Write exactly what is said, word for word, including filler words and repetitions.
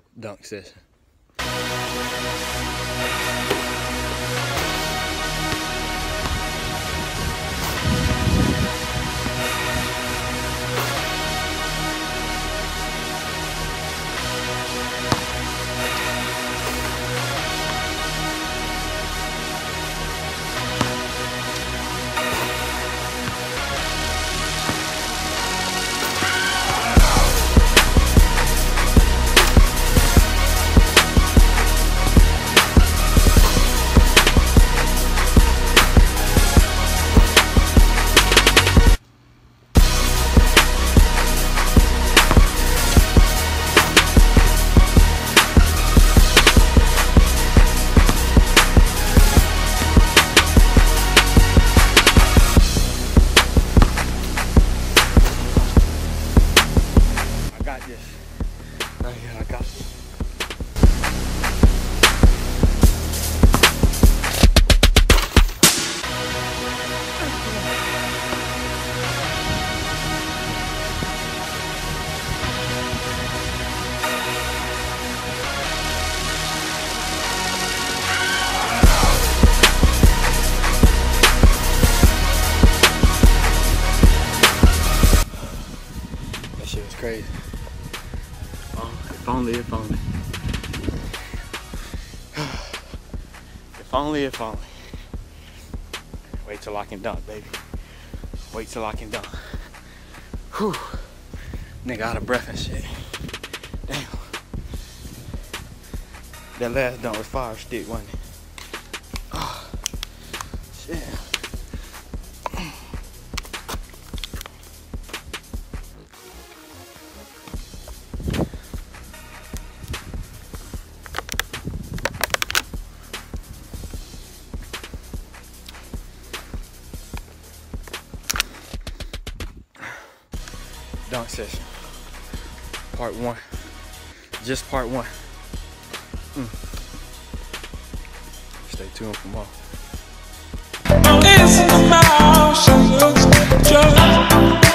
dunk session. Right here, I got it. That shit was crazy. If only, if only. If only, if only. Wait till I can dunk, baby. Wait till I can dunk. Whew. Nigga out of breath and shit. Damn. That last dunk was fire stick, wasn't it? Oh, shit. Dunk session, part one, just part one. Mm. Stay tuned for more.